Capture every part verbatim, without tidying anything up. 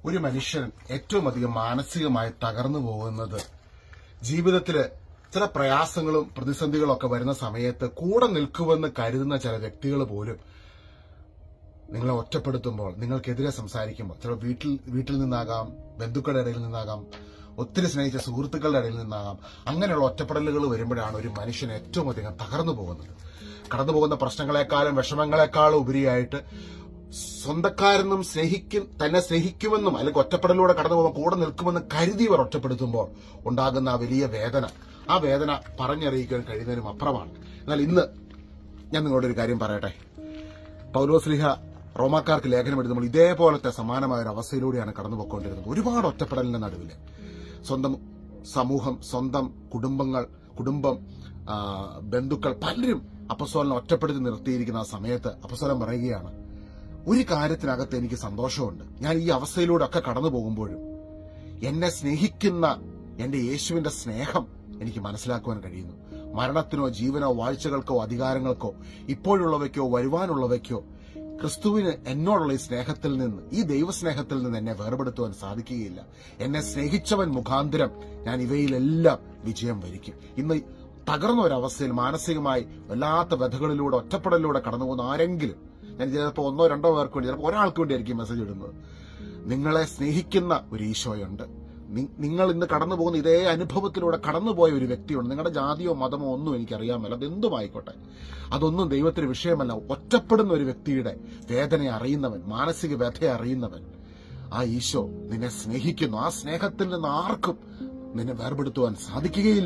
ഒരു മനുഷ്യൻ ഏറ്റവും അധികം മാനസികമായി തകർന്നു പോകുന്നത് ജീവിതത്തില് ചില പ്രയാസങ്ങളും പ്രതിസന്ധികളും ഒക്കെ വരുന്ന സമയത്ത് കൂടെ നിൽക്കുമെന്ന് കരുതുന്ന ചില വ്യക്തികൾ പോലും നിങ്ങളെ ഒറ്റപ്പെടുത്തുമ്പോൾ, നിങ്ങൾക്കെതിരെ സംസാരിക്കുമ്പോൾ, ചില വീട്ടിൽ വീട്ടിൽ നിന്നാകാം, ബന്ധുക്കളുടെ ഇടയിൽ നിന്നാകാം, ഒത്തിരി സ്നേഹിച്ച സുഹൃത്തുക്കളുടെ ഇടയിൽ നിന്നാകാം, അങ്ങനെയുള്ള ഒറ്റപ്പെടലുകൾ വരുമ്പോഴാണ് ഒരു മനുഷ്യൻ ഏറ്റവും അധികം തകർന്നു പോകുന്നത്. കടന്നു പോകുന്ന പ്രശ്നങ്ങളെക്കാളും വിഷമങ്ങളെക്കാളും ഉപരിയായിട്ട് സ്വന്തക്കാരെന്നും സ്നേഹിക്കും തന്നെ സ്നേഹിക്കുമെന്നും അല്ലെങ്കിൽ ഒറ്റപ്പെടലിലൂടെ കടന്നു പോകുമ്പോൾ കൂടെ നിൽക്കുമെന്ന് കരുതിയവർ ഒറ്റപ്പെടുത്തുമ്പോൾ ഉണ്ടാകുന്ന ആ വലിയ വേദന, ആ വേദന പറഞ്ഞറിയിക്കാൻ കഴിയുന്നതിനും അപ്പുറമാണ്. എന്നാൽ ഇന്ന് ഞാൻ നിങ്ങളോട് ഒരു കാര്യം പറയട്ടെ. പൗലോസ്ലീഹ റോമാക്കാർക്ക് ലേഖനം എഴുതുമ്പോൾ ഇതേപോലത്തെ സമാനമായ ഒരു അവസ്ഥയിലൂടെയാണ് കടന്നുപോയിക്കൊണ്ടിരുന്നത്. ഒരുപാട് ഒറ്റപ്പെടലിന്റെ നടുവില് സ്വന്തം സമൂഹം, സ്വന്തം കുടുംബങ്ങൾ, കുടുംബം, ബന്ധുക്കൾ പലരും അപ്പസ്തോലനെ ഒറ്റപ്പെടുത്തി നിർത്തിയിരിക്കുന്ന ആ സമയത്ത് അപ്പസ്തോലൻ പറയുകയാണ്, ഒരു കാര്യത്തിനകത്ത് എനിക്ക് സന്തോഷമുണ്ട്. ഞാൻ ഈ അവസ്ഥയിലൂടെ ഒക്കെ കടന്നു പോകുമ്പോഴും എന്നെ സ്നേഹിക്കുന്ന എന്റെ യേശുവിന്റെ സ്നേഹം എനിക്ക് മനസ്സിലാക്കുവാൻ കഴിയുന്നു. മരണത്തിനോ ജീവനോ വാഴ്ചകൾക്കോ അധികാരങ്ങൾക്കോ ഇപ്പോഴുള്ളവയ്ക്കോ വരുവാനുള്ളവയ്ക്കോ ക്രിസ്തുവിന് എന്നോടുള്ള ഈ സ്നേഹത്തിൽ നിന്ന്, ഈ ദൈവസ്നേഹത്തിൽ നിന്ന് എന്നെ വേർപെടുത്തുവാൻ സാധിക്കുകയില്ല. എന്നെ സ്നേഹിച്ചവൻ മുഖാന്തരം ഞാൻ ഇവയിലെല്ലാം വിജയം വരിക്കും. ഇന്ന് തകർന്ന ഒരവസ്ഥയിൽ മാനസികമായി വല്ലാത്ത വ്യഥകളിലൂടെ ഒറ്റപ്പെടലിലൂടെ കടന്നു പോകുന്ന ആരെങ്കിലും, ഞാൻ ചിലപ്പോൾ ഒന്നോ രണ്ടോ പേർക്ക് വേണ്ടി, ചിലപ്പോൾ ഒരാൾക്ക് വേണ്ടിയായിരിക്കും മെസ്സേജ് ഇടുന്നത്. നിങ്ങളെ സ്നേഹിക്കുന്ന ഒരു ഈശോയുണ്ട്. നിങ്ങൾ ഇന്ന് കടന്നു പോകുന്ന ഇതേ അനുഭവത്തിലൂടെ കടന്നുപോയ ഒരു വ്യക്തിയുണ്ട്. നിങ്ങളുടെ ജാതിയോ മതമോ ഒന്നും എനിക്കറിയാമല്ല, അതെന്തുമായിക്കോട്ടെ, അതൊന്നും ദൈവത്തിന് വിഷയമല്ല. ഒറ്റപ്പെടുന്ന ഒരു വ്യക്തിയുടെ വേദനയെ അറിയുന്നവൻ, മാനസിക വ്യഥയെ അറിയുന്നവൻ, ആ ഈശോ നിന്നെ സ്നേഹിക്കുന്നു. ആ സ്നേഹത്തിൽ നിന്ന് ആർക്കും നിന്നെ വേർപെടുത്തുവാൻ സാധിക്കുകയില്ല.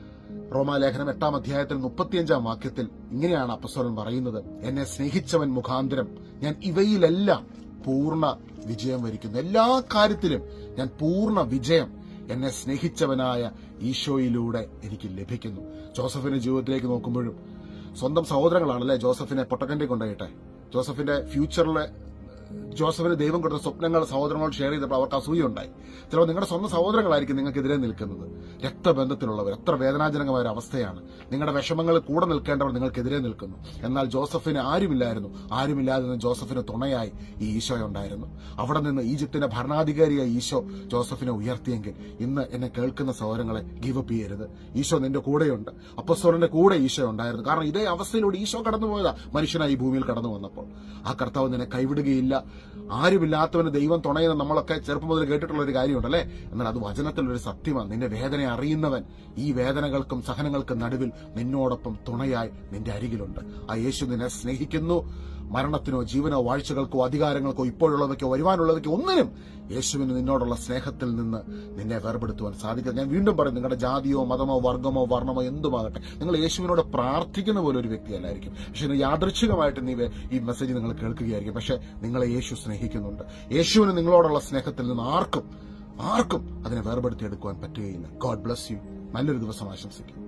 റോമാലേഖനം എട്ടാം അധ്യായത്തിൽ മുപ്പത്തിയഞ്ചാം വാക്യത്തിൽ ഇങ്ങനെയാണ് അപ്പസ്തോലൻ പറയുന്നത്, എന്നെ സ്നേഹിച്ചവൻ മുഖാന്തരം ഞാൻ ഇവയിലെല്ലാം പൂർണ്ണ വിജയം വരിക്കുന്നു. എല്ലാ കാര്യത്തിലും ഞാൻ പൂർണ്ണ വിജയം എന്നെ സ്നേഹിച്ചവനായ ഈശോയിലൂടെ എനിക്ക് ലഭിക്കുന്നു. ജോസഫിന്റെ ജീവിതത്തിലേക്ക് നോക്കുമ്പോഴും സ്വന്തം സഹോദരങ്ങളാണല്ലേ ജോസഫിനെ പൊട്ടക്കണ്ടി കൊണ്ടുപോയിട്ടെ. ജോസഫിന്റെ ഫ്യൂച്ചറിലെ ജോസഫിന് ദൈവം കൊടുത്ത സ്വപ്നങ്ങൾ സഹോദരങ്ങളോട് ഷെയർ ചെയ്തപ്പോൾ അവർക്ക് അസൂയുണ്ടായി. ചിലപ്പോൾ നിങ്ങളുടെ സ്വന്തം സഹോദരങ്ങളായിരിക്കും നിങ്ങൾക്കെതിരെ നിൽക്കുന്നത്. രക്തബന്ധത്തിലുള്ളവർ, എത്ര വേദനാജനകമായ ഒരു അവസ്ഥയാണ്. നിങ്ങളുടെ വിഷമങ്ങളിൽ കൂടെ നിൽക്കേണ്ടവർ നിങ്ങൾക്കെതിരെ നിൽക്കുന്നു. എന്നാൽ ജോസഫിന് ആരുമില്ലായിരുന്നു. ആരുമില്ലാതെ നിന്ന് ജോസഫിന് തുണയായി ഈ ഈശോ ഉണ്ടായിരുന്നു. അവിടെ നിന്ന് ഈജിപ്തിന്റെ ഭരണാധികാരിയായ ഈശോ ജോസഫിനെ ഉയർത്തിയെങ്കിൽ ഇന്ന് എന്നെ കേൾക്കുന്ന സഹോദരങ്ങളെ ഗിവ് അപ്പ് ചെയ്യരുത്. ഈശോ നിന്റെ കൂടെയുണ്ട്. അപ്പസ്തോലന്റെ കൂടെ ഈശോ ഉണ്ടായിരുന്നു. കാരണം ഇതേ അവസ്ഥയിലൂടെ ഈശോ കടന്നുപോയതാ മനുഷ്യനായി ഈ ഭൂമിയിൽ കടന്നു വന്നപ്പോൾ. ആ കർത്താവ് നിന്നെ കൈവിടുകയില്ല. ആരുമില്ലാത്തവന് ദൈവം തുണയെന്ന് നമ്മളൊക്കെ ചെറുപ്പം മുതൽ കേട്ടിട്ടുള്ള ഒരു കാര്യമുണ്ടല്ലേ. എന്നാൽ അത് വചനത്തിലൊരു സത്യമാണ്. നിന്റെ വേദന അറിയുന്നവൻ ഈ വേദനകൾക്കും സഹനങ്ങൾക്കും നടുവിൽ നിന്നോടൊപ്പം തുണയായി നിന്റെ അരികിലുണ്ട്. ആ യേശു നിന്നെ സ്നേഹിക്കുന്നു. മരണത്തിനോ ജീവനോ വാഴ്ചകൾക്കോ അധികാരങ്ങൾക്കോ ഇപ്പോഴുള്ളവയ്ക്കോ വരുവാനുള്ളവയ്ക്കോ ഒന്നിനും യേശുവിന് നിന്നോടുള്ള സ്നേഹത്തിൽ നിന്ന് നിന്നെ വേർപെടുത്തുവാൻ സാധിക്കും. ഞാൻ വീണ്ടും പറയും, നിങ്ങളുടെ ജാതിയോ മതമോ വർഗമോ വർണ്ണമോ എന്തുമാകട്ടെ, നിങ്ങൾ യേശുവിനോട് പ്രാർത്ഥിക്കുന്ന പോലെ ഒരു വ്യക്തിയല്ലായിരിക്കും. പക്ഷെ യാദൃച്ഛികമായിട്ട് നീ ഈ മെസ്സേജ് നിങ്ങൾ കേൾക്കുകയായിരിക്കും. പക്ഷെ നിങ്ങളെ യേശു സ്നേഹിക്കുന്നുണ്ട്. യേശുവിന് നിങ്ങളോടുള്ള സ്നേഹത്തിൽ നിന്ന് ആർക്കും ആർക്കും അതിനെ വേർപെടുത്തിയെടുക്കുവാൻ പറ്റുകയില്ല. God bless you. നല്ലൊരു ദിവസം ആശംസിക്കും.